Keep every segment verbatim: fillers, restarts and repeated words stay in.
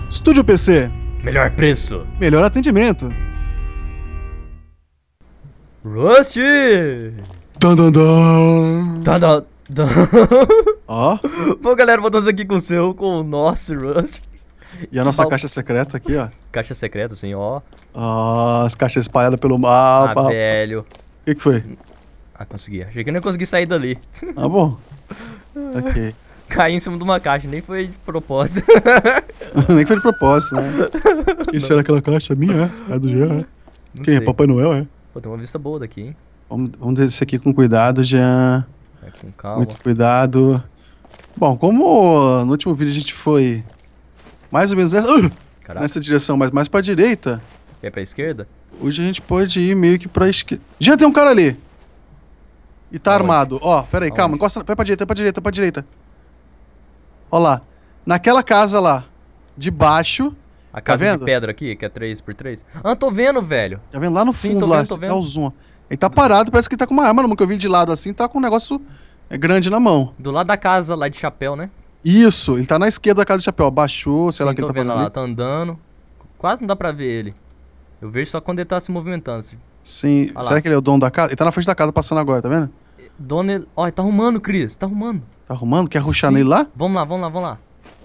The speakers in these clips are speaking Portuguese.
Estúdio P C. Melhor preço. Melhor atendimento. Rust! Dan, dan, dan. Tá, tá, tá. Ó. Bom, galera, voltamos aqui com o seu, com o nosso Rust. E a nossa Mal- caixa secreta aqui, ó. Caixa secreta, assim, ó. Ó, as caixas espalhadas pelo Ah, mapa. O velho. que que foi? Ah, consegui. Achei que eu não ia conseguir sair dali. Tá bom. Ok. Caí em cima de uma caixa, nem foi de propósito. Nem foi de propósito, né? Quem será aquela caixa? Minha, é? É do Jean, é? Não Quem? É sei. Papai Noel, é? Pô, tem uma vista boa daqui, hein? Vamos, vamos descer aqui com cuidado, Jean. Vai com calma. Muito cuidado. Bom, como no último vídeo a gente foi mais ou menos nessa, uh, Caraca, nessa direção, mas mais pra direita, quer pra esquerda? hoje a gente pode ir meio que pra esquerda. Já tem um cara ali. E tá Aonde? armado. Ó, pera aí, Aonde? calma. Encosta, vai pra direita, vai pra direita, vai pra direita. Ó lá. Naquela casa lá, de baixo. A casa vendo? de pedra aqui, que é três por três. Ah, tô vendo, velho. Tá vendo? Lá no Sim, fundo, tô lá. vendo, tô É vendo. o zoom. Ele tá parado, parece que ele tá com uma arma, nunca eu vi de lado assim, tá com um negócio é, grande na mão. Do lado da casa lá de chapéu, né? Isso, ele tá na esquerda da casa de chapéu. Abaixou, sei lá o Sim, que tô ele tá vendo fazendo lá, ali. tá andando. Quase não dá pra ver ele. Eu vejo só quando ele tá se movimentando. Sim, Olha lá. será que ele é o dono da casa? Ele tá na frente da casa passando agora, tá vendo? Dona, ele... ó, ele tá arrumando, Cris, tá arrumando. Tá arrumando? Quer ruxar Sim. nele lá? Vamos lá, vamos lá, vamos lá.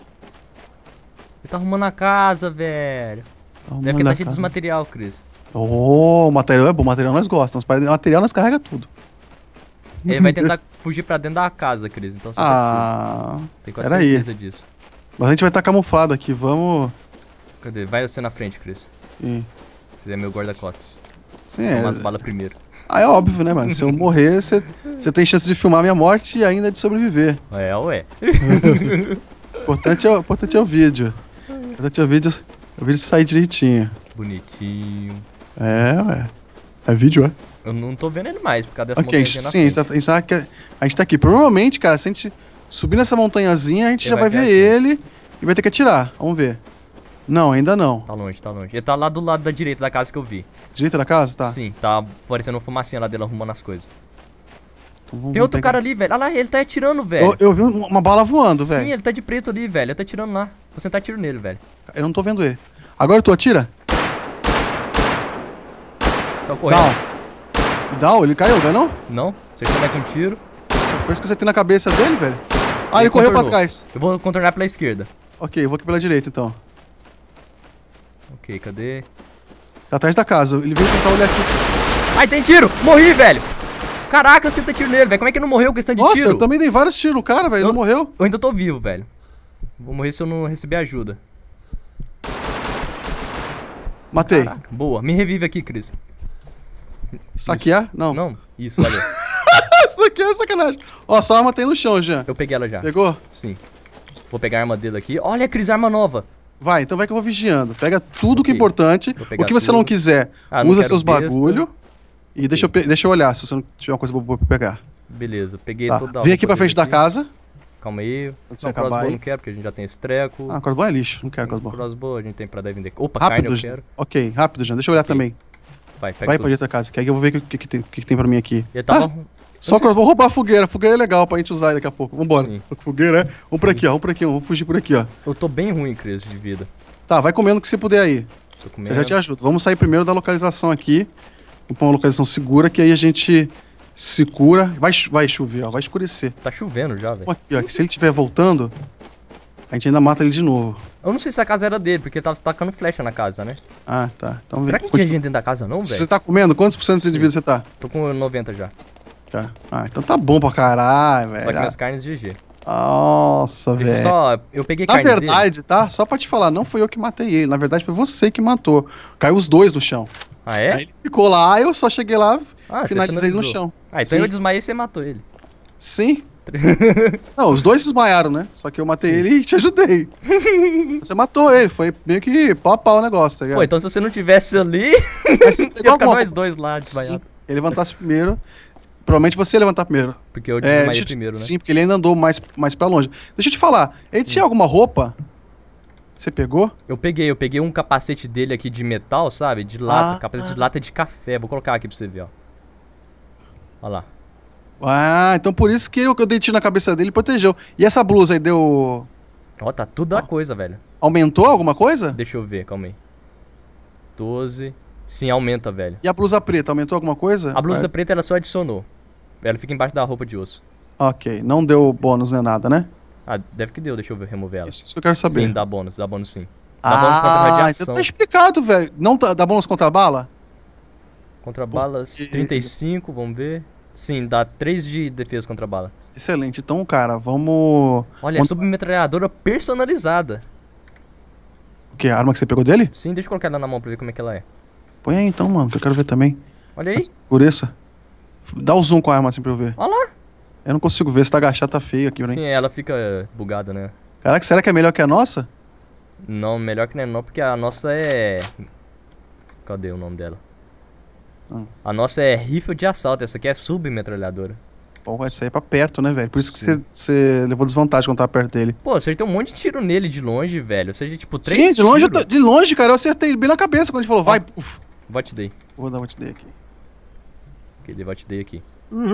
Ele tá arrumando a casa, velho. Tá Deve que arrumando tá a cheio casa. dos material, Cris. Oh, o material é bom, o material nós gostamos. Material nós carrega tudo. Ele vai tentar fugir pra dentro da casa, Cris. Então você Ah, tem quase peraí. certeza disso. mas a gente vai estar camuflado aqui, vamos... Cadê? Vai você na frente, Cris. Ih, Você é meu guarda-costas. Sim, Você é... toma as balas primeiro. Ah, é óbvio, né, mano? Se eu morrer, você você tem chance de filmar minha morte e ainda de sobreviver. É, ué. O importante é, o- importante é o vídeo. O importante é o vídeo, o vídeo sair direitinho. Bonitinho. É, ué. É vídeo, é? Eu não tô vendo ele mais por causa dessa Ok, montanha na sim, a gente, frente. tá, a, gente tá aqui, a gente tá aqui. Provavelmente, cara, se a gente subir nessa montanhazinha, a gente Ele já vai vai ver ver a ele e vai ter que atirar. Vamos ver. Não, ainda não. Tá longe, tá longe. Ele tá lá do lado da direita da casa que eu vi. Direita da casa? Tá. Sim, tá parecendo uma fumacinha lá dele arrumando as coisas. Então vamos- Tem vamos outro pegar. cara ali, velho. Olha lá, ele tá atirando, velho. Eu, eu vi um- uma bala voando, Sim, velho. ele tá de preto ali, velho. Ele tá atirando lá. Vou sentar tiro nele, velho. Eu não tô vendo ele. Agora tu atira? Só correndo. Down. Down, ele caiu, vai não? Não? Você comete um tiro. Por isso que você tem na cabeça dele, velho. Ah, ele, Ele correu pra contornou. trás. Eu vou contornar pela esquerda. Ok, eu vou aqui pela direita então. Ok, cadê? Tá atrás da casa. Ele veio tentar olhar aqui. Ai, tem tiro! Morri, velho! Caraca, eu senta tiro nele, velho. Como é que não morreu questão de Nossa, tiro? eu também dei vários tiros no cara, velho. Ele Eu- não morreu. Eu ainda tô vivo, velho. Vou morrer se eu não receber ajuda. Matei. Caraca, boa. Me revive aqui, Cris. Saquear? Não. Não? Isso, valeu. Isso aqui é sacanagem. Ó, só arma tem no chão, Jean. Eu peguei ela já. Pegou? Sim. Vou pegar a arma dele aqui. Olha, Cris, arma nova. Vai, então vai que eu vou vigiando. Pega tudo que é Ok. importante. Vou pegar O que você não tudo. quiser, Ah, não usa quero seus besta. bagulho. E deixa eu, pe- deixa eu olhar se você não tiver uma coisa boa pra pegar. Beleza, peguei Tá. toda a Vem aqui roupa pra frente dele da aqui. casa. Calma aí. Quando você Não, acabar crossbow aí. não quero, porque a gente já tem esse treco. Ah, crossbow é lixo. Não quero crossbow. Crossbow a gente tem pra dar e vender. Opa, carne Rápido, eu Jean. quero. Ok, rápido, Jean. Deixa eu olhar Ok. também. Vai, pega Vai tudo. pra dentro da casa, que aí eu vou ver o que, que, que tem, que, que tem pra mim aqui. Ele tava... Ah, só que eu vou roubar a fogueira. A fogueira é legal pra gente usar daqui a pouco. Vambora. Sim. Fogueira, é? Vamos por Sim. aqui, ó. Vamos por aqui, ó. Vamos fugir por aqui, ó. Eu tô bem ruim, Cris, de vida. Tá, vai comendo o que você puder aí. Tô Eu comendo. já te ajudo. Vamos sair primeiro da localização aqui. Vamos pra uma localização segura, que aí a gente se cura. Vai, cho- vai chover, ó. Vai escurecer. Tá chovendo já, velho. Aqui, ó. Que se ele estiver voltando, a gente ainda mata ele de novo. Eu não sei se a casa era dele, porque ele tava tacando flecha na casa, né? Ah, tá. Então Será vem. que não tinha Continua. gente dentro da casa não, Você velho? tá comendo? Quantos por cento de Sim. vida você tá? Tô com noventa já. Já. Ah, então tá bom pra caralho, velho. Só que minhas carnes G G. Nossa, Deixa eu velho. só... Eu peguei Na carne dele. verdade, tá? Só pra te falar, não fui eu que matei ele. Na verdade, foi você que matou. Caiu os dois no chão. Ah, Aí é? ele ficou lá, eu só cheguei lá, Ah, você finalizei ele no finalizou. chão. Ah, então Sim. eu desmaiei e você matou ele. Sim. Não, os dois se desmaiaram, né? Só que eu matei Sim. ele e te ajudei. Você matou ele, foi meio que pau a pau o negócio, tá ligado? Pô, então se você não tivesse ali, Aí você ia pegou ficar alguma- nós dois lá desmaiados. Ele levantasse primeiro. Provavelmente você ia levantar primeiro. Porque eu É, desmaiei deixa eu te- primeiro, né? Sim, porque ele ainda andou mais, mais pra longe. Deixa eu te falar, ele tinha alguma roupa? Você pegou? Eu peguei, eu peguei um capacete dele aqui de metal, sabe? De lata, Ah, capacete ah. de lata de café. Vou colocar aqui pra você ver, ó. Olha lá. Ah, então por isso que eu, que eu dei tiro na cabeça dele e protegeu. E essa blusa aí deu. Ó, tá tudo a Ó. coisa, velho. Aumentou alguma coisa? Deixa eu ver, calma aí. doze. Sim, aumenta, velho. E a blusa preta, aumentou alguma coisa? A blusa Vai. preta ela só adicionou. Ela fica embaixo da roupa de osso. Ok, não deu bônus nem nada, né? Ah, deve que deu, deixa eu ver, remover ela. Isso, isso que eu quero saber. Sim, dá bônus, dá bônus sim. Dá bônus contra Ah, radiação. então tá explicado, velho. Não tá- dá bônus contra a bala? Contra balas, Porque- trinta e cinco, vamos ver. Sim, dá três de defesa contra bala. Excelente. Então, cara, vamos... Olha, é Quanto- submetralhadora personalizada. O que? A arma que você pegou dele? Sim, deixa eu colocar ela na mão pra ver como é que ela é. Põe aí então, mano, que eu quero ver também. Olha aí, Segurança. Dá o zoom com a arma assim pra eu ver. olha lá. Eu não consigo ver, se tá agachado tá feio aqui, né? Sim, ela fica bugada, né? Caraca, será que é melhor que a nossa? Não, melhor que não, porque a nossa é... Cadê o nome dela? Hum. A nossa é rifle de assalto, essa aqui é submetralhadora. Pô, vai sair pra perto, né, velho? Por isso que Sim. você- você levou desvantagem quando tava perto dele. Pô, acertei um monte de tiro nele de longe, velho. Ou seja, tipo, três Sim, de longe, eu tiros. tô- de longe, cara, eu acertei bem na cabeça quando ele falou, vai. Uf. Vote day. Vou dar uma te aqui. Ok, dei vote day aqui.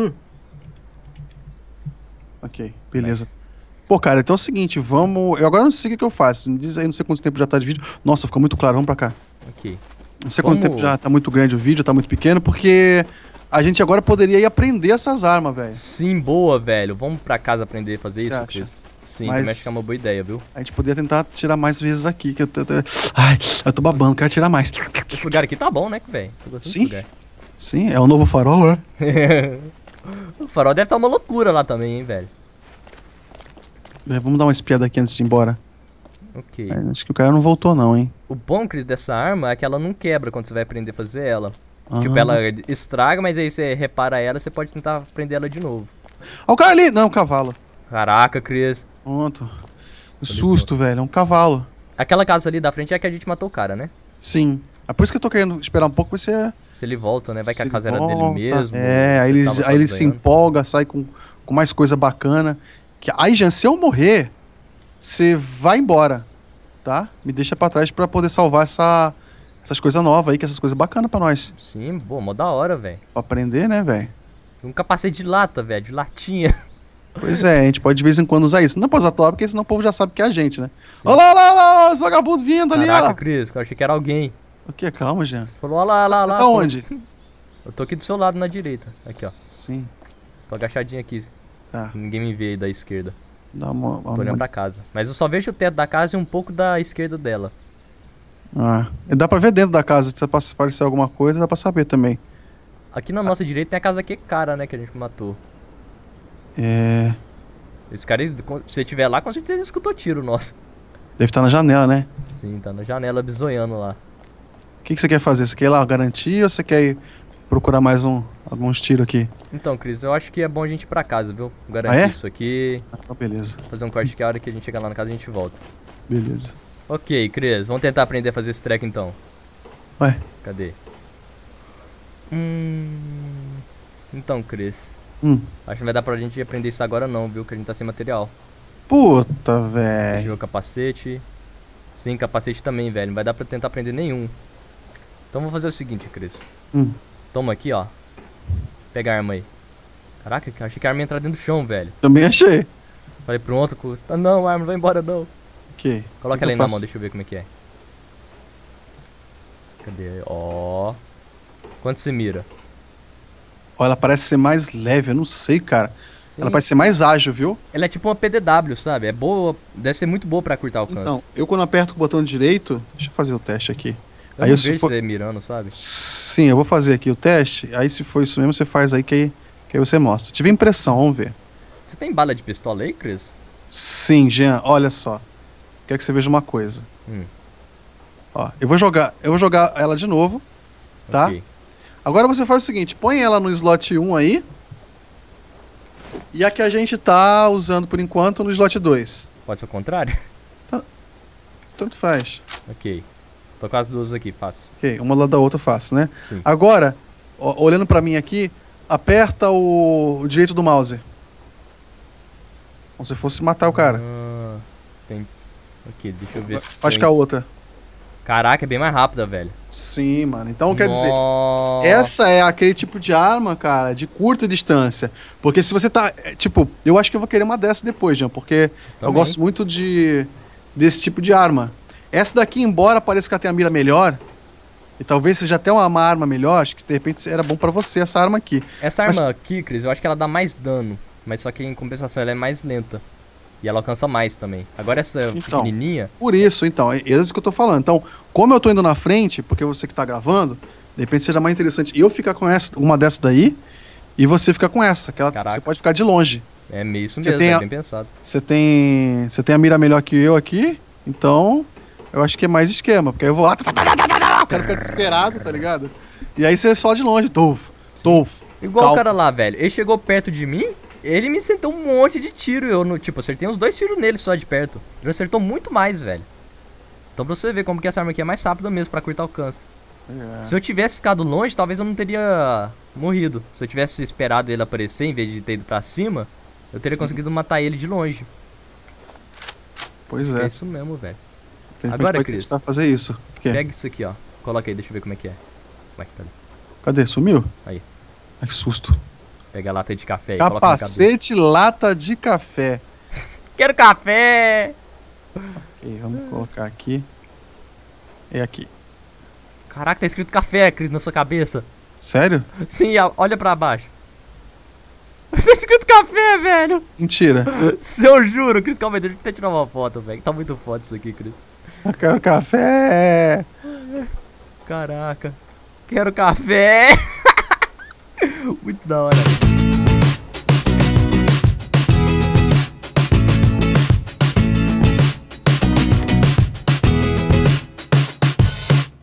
Ok, beleza. Nice. Pô, cara, então é o seguinte, vamos... Eu agora não sei o que que eu faço. Me diz aí, não sei quanto tempo já tá de vídeo. Nossa, ficou muito claro, vamos pra cá. Ok. Não sei quanto Vamos- tempo já tá muito grande o vídeo, tá muito pequeno, porque a gente agora poderia ir aprender essas armas, velho. Sim, boa, velho. Vamos pra casa aprender a fazer Você isso, acha? Chris? Sim, Mas- também acho que é uma boa ideia, viu? A gente poderia tentar tirar mais vezes aqui, que eu tô... tô- Ai, eu tô babando, quero tirar mais. Esse lugar aqui tá bom, né, velho? Tô gostando Sim. desse Sim, é o novo farol, é? lugar. O farol deve estar uma loucura lá também, hein, velho. É, vamos dar uma espiada aqui antes de ir embora. Ok. É, acho que o cara não voltou não, hein? O bom, Chris, dessa arma é que ela não quebra quando você vai aprender a fazer ela. Tipo, Ah. ela estraga, mas aí você repara ela, você pode tentar prender ela de novo. Ó o cara ali! Não, é um cavalo. Caraca, Chris. Pronto. Que susto, velho. É um cavalo. Aquela casa ali da frente é que a gente matou o cara, né? Sim. É por isso que eu tô querendo esperar um pouco pra você... Se ele volta, né? Vai que a se casa era volta. dele mesmo. É, você aí ele, tava só aí ele se ganhando. empolga, sai com, com mais coisa bacana. Que, aí, Jean, se eu morrer, você vai embora, tá? Me deixa pra trás pra poder salvar essa, essas coisas novas aí, que essas coisas bacanas pra nós. Sim, pô, mó da hora, velho. Pra aprender, né, velho? Um capacete de lata, velho, de latinha. Pois é, a gente pode de vez em quando usar isso. Não pode usar toda hora, porque senão o povo já sabe que é a gente, né? Olha lá, olha lá, olha lá, os vagabundos vindo ali, Caraca, ó. Cris, eu achei que era alguém. O que? Calma, Jean. Você falou, olha lá, olha lá, olha lá. Tá pô. onde? Eu tô aqui do seu lado na direita. Aqui, ó. Sim, Tô agachadinho aqui. tá. Ninguém me vê aí da esquerda. Dá uma... Tô uma... olhando pra casa. Mas eu só vejo o teto da casa e um pouco da esquerda dela. Ah, e dá pra ver dentro da casa, se aparecer alguma coisa, dá pra saber também. Aqui na nossa direita tem a casa que cara, né, que a gente matou. É... Esse cara, se você estiver lá, com certeza escutou tiro nosso. Deve estar na janela, né? Sim, tá na janela bisoiando lá. O que, que você quer fazer? Você quer ir lá garantir ou você quer ir procurar mais um, alguns tiros aqui? Então, Cris, eu acho que é bom a gente ir pra casa, viu? Garantir Ah, é? isso aqui, Ah, então beleza, fazer um corte que a hora que a gente chegar lá na casa a gente volta. beleza. Ok, Cris, vamos tentar aprender a fazer esse treco então. Ué, Cadê? Hum... Então, Cris, hum. acho que não vai dar pra gente aprender isso agora não, viu? Que a gente tá sem material. Puta, Deixa eu velho. ver o capacete. Sim, capacete também, velho. Não vai dar pra tentar aprender nenhum. Então vamos fazer o seguinte, Cris. Hum. Toma aqui, ó. Pega a arma aí. Caraca, eu achei que a arma ia entrar dentro do chão, velho. Também achei. Falei pronto, cu- ah, não, a arma não vai embora não. Ok. Coloca O que ela eu aí na faço? mão, deixa eu ver como é que é. Cadê? Ó. Quanto você mira? Ó, ela parece ser mais leve, eu não sei, cara. Sim. Ela parece ser mais ágil, viu? Ela é tipo uma P D W, sabe? É boa, deve ser muito boa pra curtar alcance. Então, eu quando aperto com o botão direito... Deixa eu fazer o teste aqui. eu aí não eu se vejo for- você mirando, sabe? Sim, eu vou fazer aqui o teste. Aí se for isso mesmo, você faz aí que aí, que aí você mostra. Tive impressão, vamos ver. Você tem bala de pistola aí, Chris? Sim, Jean, olha só. Quero que você veja uma coisa. Hum. Ó, eu vou jogar, eu vou jogar ela de novo, tá? Ok. Agora você faz o seguinte, põe ela no slot um aí. E a que a gente tá usando por enquanto no slot dois. Pode ser o contrário? Tanto faz. Ok. Tô com as duas aqui, fácil. Ok, uma lado da outra eu faço, né? Sim. Agora, ó, olhando pra mim aqui, aperta o, o direito do mouse. Como se fosse matar o cara. Ah, tem... Ok, deixa eu ver se... Pode ficar a outra. Caraca, é bem mais rápida, velho. Sim, mano. Então, quer dizer, Nossa. essa é aquele tipo de arma, cara, de curta distância. Porque se você tá. é, Tipo, eu acho que eu vou querer uma dessa depois, Jean, porque eu Também. gosto muito de desse tipo de arma. Essa daqui, embora pareça que ela tenha a mira melhor, e talvez seja até uma, uma arma melhor, acho que de repente era bom pra você essa arma aqui. Essa Mas- arma aqui, Cris, eu acho que ela dá mais dano. Mas só que em compensação ela é mais lenta. E ela alcança mais também. Agora essa Então. pequenininha... Por isso, então, é isso que eu tô falando. Então, como eu tô indo na frente, porque você que tá gravando, de repente seja mais interessante eu ficar com essa, uma dessa daí, e você ficar com essa, que ela, Caraca. você pode ficar de longe. É meio isso Você mesmo, tem é a- bem pensado. Você tem, você tem a mira melhor que eu aqui, então eu acho que é mais esquema, porque aí eu vou lá, o cara fica desesperado, tá ligado? E aí você só de longe, tuf, tuf. Igual Cal- o cara lá, velho. Ele chegou perto de mim, ele me sentou um monte de tiro. Eu, no, tipo, acertei uns dois tiros nele só de perto. Ele acertou muito mais, velho. Então pra você ver como que essa arma aqui é mais rápida mesmo pra curtar alcance. É. Se eu tivesse ficado longe, talvez eu não teria morrido. Se eu tivesse esperado ele aparecer em vez de ter ido pra cima, eu teria Sim. conseguido matar ele de longe. Pois É, é. isso mesmo, velho. A gente Agora, vai Cris. tentar fazer isso. O quê? Pega isso aqui, ó. Coloca aí, deixa eu ver como é que é. Ué, cadê? Cadê? Sumiu? Aí. Ai, que susto. Pega a lata de café e coloca na cabeça. Capacete lata de café. Quero café! Ok, vamos colocar aqui. É aqui. Caraca, tá escrito café, Cris, na sua cabeça. Sério? Sim, ó, olha pra baixo. Tá escrito café, velho. Mentira. Eu juro, Cris, calma aí, deixa eu até tirar uma foto, velho. Tá muito foto isso aqui, Cris. Eu quero café. Caraca. Quero café. Muito da hora.